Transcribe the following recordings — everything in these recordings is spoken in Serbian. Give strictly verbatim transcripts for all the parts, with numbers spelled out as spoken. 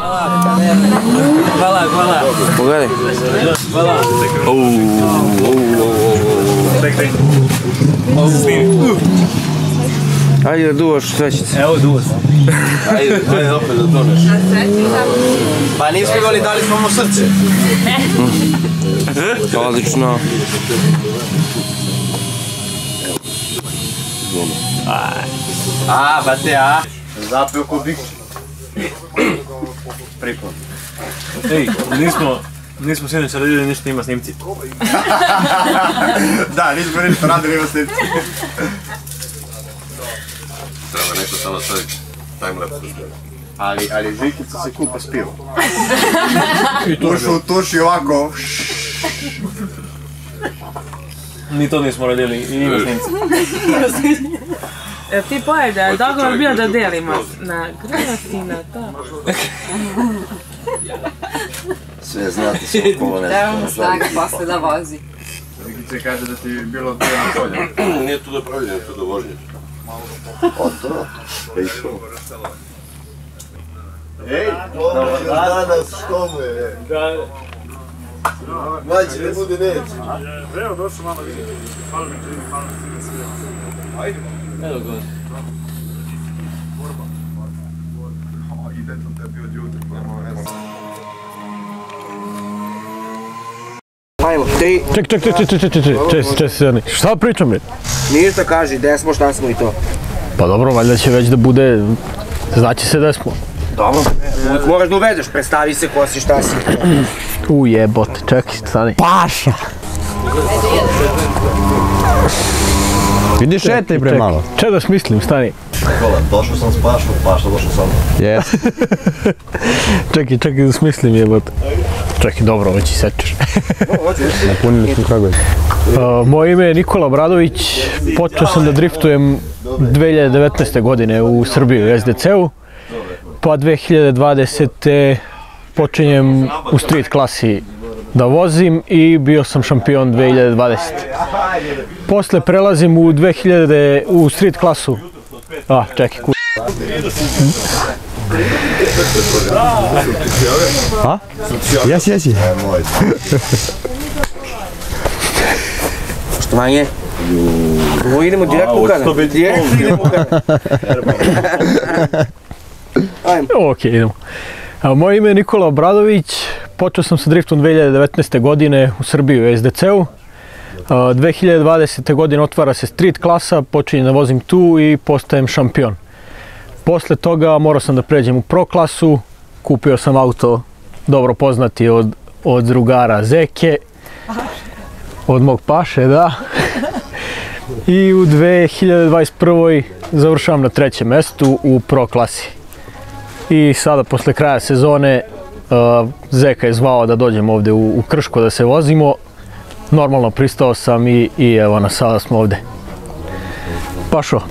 Hvala, hvala. Pogledaj. Hvala. Ajde da duvaš svećice. Evo duva sam. Ajde, ajde opet da doneš. Pa nismo imali, dali smo mu srce. Odlično. A, bate, a. Zapeo ko bik. Pripon. Ej, nismo, nismo sinoć radili ništa, ima snimci. Da, nismo ništa radili, ima snimci. Treba neko samo staviti timelapse. Ali, ali Žikica se kupa s pivom. Ušu u tuši ovako. Ni to nismo radili i ima snimci. Ti pojeg da je dogovor bio da delimo na grad i na to. Sve znate, sve okolo ne znam. Treba mu snaga posle da vozi. Žikice kaže da ti je bilo to na polju. Nije to do pravljenja, to do vožnje. O to? Ejko. Ej, dobar danas, što mu je? Da. Mađe, ne bude neće. Evo, došao malo vidjeti. Hvala mi čini, hvala mi sve. Ajde. Evo god. Ide to tebi od jutra, prema vesa. Ajmo, tri. Ček, ček, ček, ček, ček, ček, ček, ček, ček, ček, šta pričam bre? Ništa kaži, gde smo, šta smo i to. Pa dobro, valjda će već da bude, znaće se da smo. Dobro, uvijek moraš da uvedeš, predstavi se ko si, šta si. U jebote, čekaj, stani. Paša! Idi šetaj bre malo. Če da smislim, stani. Kola, došao sam s Pašom, Paša došao sam. Jes. Čekaj, čekaj da smislim jebote. Čekaj, dobro, ovo će sečeš. Napunili smo Kragujevac. Moje ime je Nikola Obradović, počeo sam da driftujem dve hiljade devetnaeste. godine u Srbiji u es de ce-u, pa dve hiljade dvadesete. počinjem u street klasi da vozim i bio sam šampion dve hiljade dvadesete. Posle prelazim u dve hiljade u street klasu. A, čekaj, ku... A? Jesi, jesi. Poštovanje. Ovo idemo direkt u kanan. Direkt idemo u kanan. Ajmo. Ok, idemo. Moje ime je Nikola Obradović, počeo sam sa driftom dve hiljade devetnaeste. godine u Srbiji u es de ce-u. dve hiljade dvadesete. godine otvara se street klasa, počinjem da vozim tu i postajem šampion. Posle toga morao sam da pređem u pro klasu, kupio sam auto dobro poznati od, od drugara Zeke, od mog Paše, da. I u dve hiljade dvadeset prvoj. završavam na trećem mestu u pro klasi. I sada, posle kraja sezone, uh, Zeka je zvao da dođem ovde u, u Krško da se vozimo. Normalno pristao sam i, i evo nas, sada smo ovde. Pašo.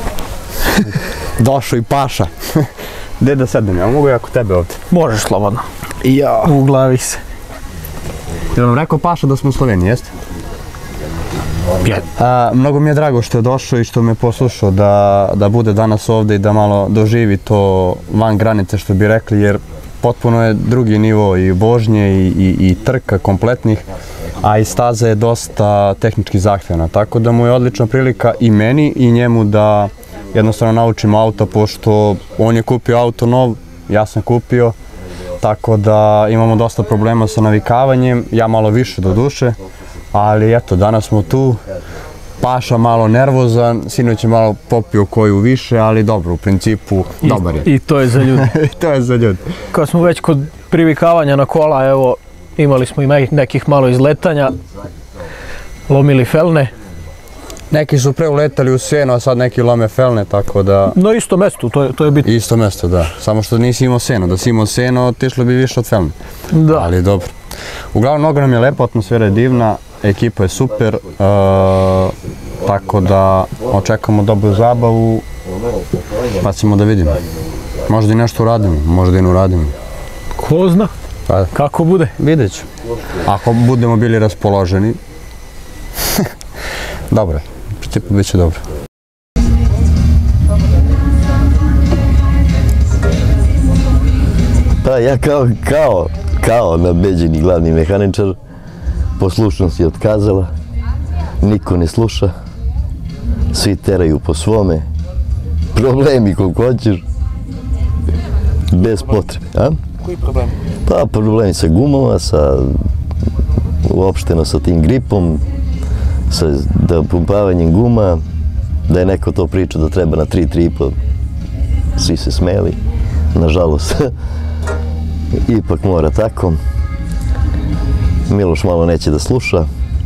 Došao i Paša. Gde da sedem, ja mogu jako tebe ovde. Možeš slobodno. Ja. U glavi se. Jel vam rekao Paša da smo u Sloveniji, jeste? Je. A, mnogo mi je drago što je došao i što me poslušao da, da bude danas ovde i da malo doživi to van granice, što bi rekli, jer potpuno je drugi nivo i vožnje i, i, i trka kompletnih, a i staza je dosta tehnički zahtevna, tako da mu je odlična prilika i meni i njemu da jednostavno naučimo auto, pošto on je kupio auto nov, ja sam kupio, tako da imamo dosta problema sa navikavanjem, ja malo više do duše, ali eto, danas smo tu, Paša malo nervozan, sinoć je malo popio koju više, ali dobro, u principu, dobar je. I to je za ljude. I to je za ljude. Kad smo već kod privikavanja na kola, evo, imali smo i nekih malo izletanja, lomili felne. Neki su pre uletali u seno, a sad neki lome felne, tako da... Na isto mesto, to je, to je bitno. Isto mesto, da. Samo što nisi imao seno. Da si imao seno, otišlo bi više od felne. Da. Ali dobro. Uglavnom, mnogo nam je lepo, atmosfera je divna, ekipa je super, uh, tako da očekamo dobru zabavu, pa ćemo da vidimo. Možda i nešto uradimo, možda i ne uradimo. Ko zna? Pa, kako bude? Vidjet ću. Ako budemo bili raspoloženi, dobro je, u principu bit će dobro. Pa ja kao, kao, kao nabeđeni glavni mehaničar, poslušnost je otkazala, niko ne sluša, svi teraju po svome, problemi koliko hoćeš, bez potrebe. A? Koji problemi? Pa problemi sa gumama, sa uopšteno sa tim gripom, sa da pumpavanjem guma, da je neko to pričao da treba na tri, tri i po, svi se smeli, nažalost, ipak mora tako. Miloš malo neće da sluša,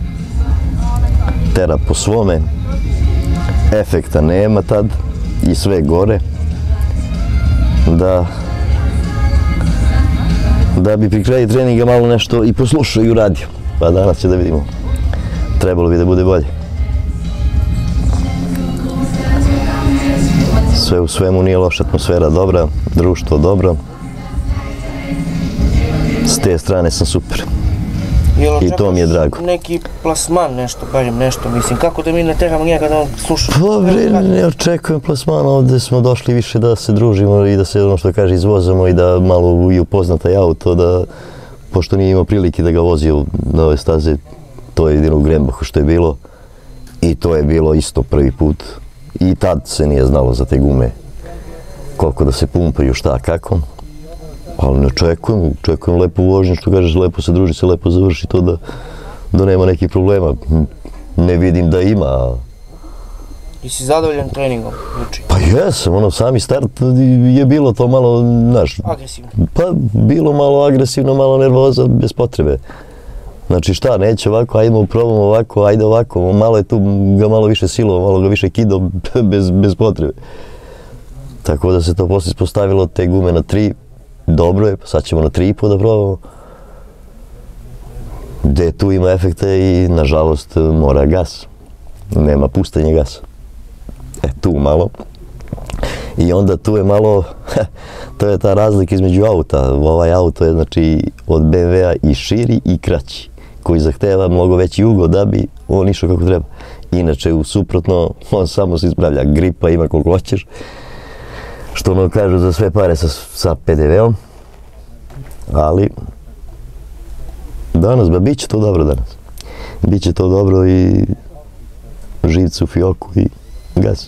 tera po svome, efekta nema tad i sve gore, da da bi pri kraju treninga malo nešto i poslušao i uradio. Pa danas će da vidimo. Trebalo bi da bude bolje. Sve u svemu nije loša atmosfera dobra, društvo dobro. S te strane sam super. I to mi je drago. Neki plasman, nešto, barem nešto, mislim, kako da mi nateramo njega da on sluša? Pa bre, ne očekujem plasmana, ovdje smo došli više da se družimo i da se, ono što kaže, izvozamo i da malo i upozna taj auto, da, pošto nije imao prilike da ga vozi na ove staze, to je jedino u Grembahu što je bilo i to je bilo isto prvi put i tad se nije znalo za te gume koliko da se pumpaju, šta, kako. Ali ne očekujem, očekujem lepo vožnju, što kažeš, lepo se druži se, lepo završi to da, da nema nekih problema. Ne vidim da ima. I si zadovoljan treningom? Pa jesam, ono, sami start je bilo to malo, znaš... Agresivno? Pa bilo malo agresivno, malo nervoza, bez potrebe. Znači šta, neće ovako, ajmo probamo ovako, ajde ovako, malo je tu ga malo više silo, malo ga više kido, bez, bez potrebe. Tako da se to poslije ispostavilo te gume na tri. Dobro je, pa sad ćemo na tri i po da probamo. Gde tu ima efekta i, nažalost, mora gas. Nema puštanja gasa. E, tu malo. I onda tu je malo, to je ta razlika između auta. Ovaj auto je, znači, od be em ve-a i širi i kraći, koji zahteva mnogo veći ugao da bi on išao kako treba. Inače, u suprotno, on samo se ispravlja. Gripa ima koliko hoćeš. Što ono kažu za sve pare sa, sa pe de ve-om, ali danas, ba, bit će to dobro danas. Biće to dobro i živci u fioku i gas.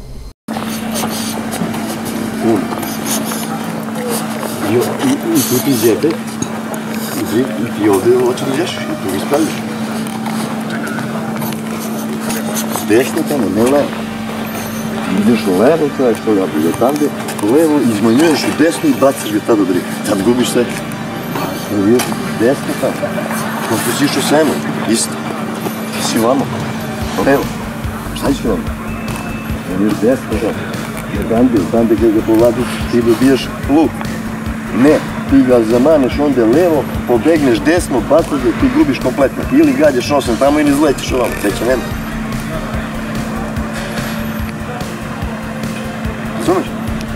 I, i, i tu ti zjebe, i, i ti ovdje hoće da ideš, i tu ispraviš. Desno tamo, ne levo. Ideš u levo, kažeš to da bude tam gdje, u levo, izmanjuješ u desno i bacaš ga tada od rika. Tad gubiš sve. Vidiš, desno tamo. Kao što si išao svemu, isto. Ti si vamo, levo. Šta ćeš vamo? Vidiš desno tamo. Jer tam gdje, tam gdje ga povladiš, ti dobijaš luk. Ne, ti ga zamaneš onda levo, pobegneš desno, bacaš ga, ti gubiš kompletno. Ili gađaš osam tamo ili izletiš ovamo, sveća nema. Razumeš?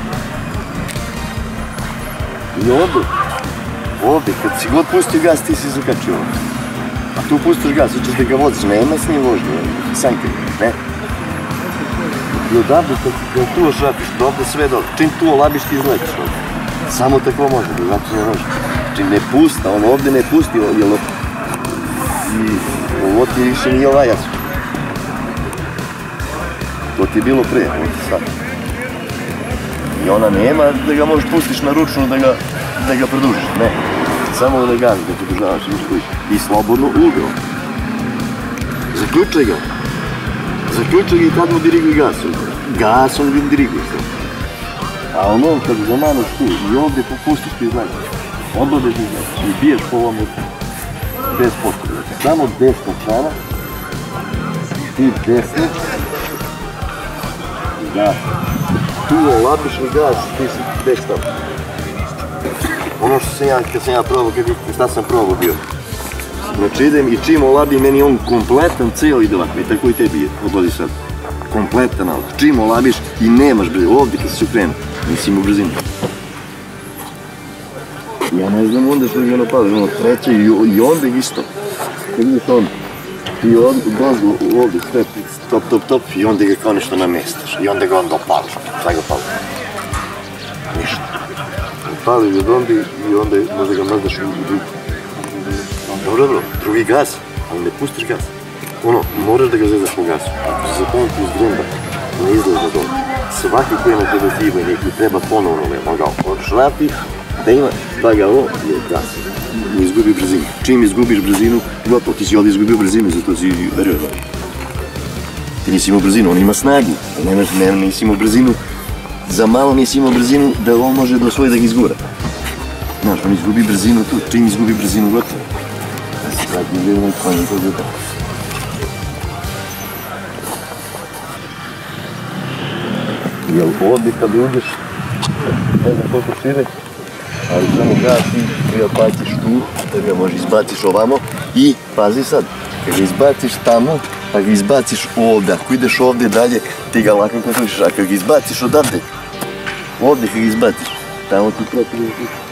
I ovdje, ovdje, kad si god pustio gas, ti si zakačio ovdje. A tu pustiš gas, hoćeš da ga voziš, nema s njim vožnje, sanke, ne. I odavde, kad tu ošrapiš, dovde sve dobro, čim tu olabiš ti izletiš ovdje. Samo tako može, zato se ne može. Čim ne pusta, on ovdje ne pusti, jer ovo ti više nije ovaj jasno. To ti je bilo pre, ovo ti sad. I ona nema da ga možeš pustiš na ručnu da ga, da ga produžiš, ne. Samo da gazi, da produžavaš i slobodno ugao. Zaključaj ga. Zaključaj ga i tad mu diriguj gasom. Gasom ga diriguj. A ono kad zamaneš tu i ovdje popustiš ti znači, odlodeš ti znači i biješ po ovom bez potrebe. Samo desna strana, ti desno, da. Tu olabiš li gas, ti si već tamo. Ono što sam ja, kad sam ja probao, šta sam probao bio. Znači idem i čim olabim, meni on kompletan cijel ide ovako, i tako i tebi je, odlazi sad. Kompletan auto. Čim olabiš i nemaš brzo, ovdje kad se ukrenu, nisi imao brzinu. Ja ne znam onda što je ono pada, ono treće i onda isto. Kad ideš onda, ti dozgo ovdje sve top, top, top i onda ga kao nešto namestaš i onda ga onda opališ, sve ga opališ. Ništa. pali od onda i onda možda ga mazdaš u drugu. Dobro, dobro, drugi gas, ali ne pustiš gas. Ono, moraš da ga zezaš po gasu. Ako se zapomniti iz grunda, ne izlazi dole. Svaki koji ima pedofilme, neki treba ponovno ga odšrapi, da ima da ga ovo je gas. Ne izgubi brzinu. Čim izgubiš brzinu, gotovo, ti si ovdje izgubio brzinu, zato si verujem. Ti nisi imao brzinu, on ima snagu, nemaš, ne, nisi imao brzinu, za malo nisi imao brzinu da on može do svoje da ga izgura. Znaš, on izgubi brzinu tu, čim izgubi brzinu, gotovo. Da se sad ne želim nekako, to je gotovo. Jel ovdje kad uđeš, ne znam koliko šire, ali samo gasi, ti ga baciš tu, da ga možeš izbaciš ovamo i pazi sad, kad ga izbaciš tamo, pa ga izbaciš ovdje, ako ideš ovdje dalje, ti ga lako kontroliš, a kad ga izbaciš odavde, ovdje kad ga izbaciš, tamo ti proti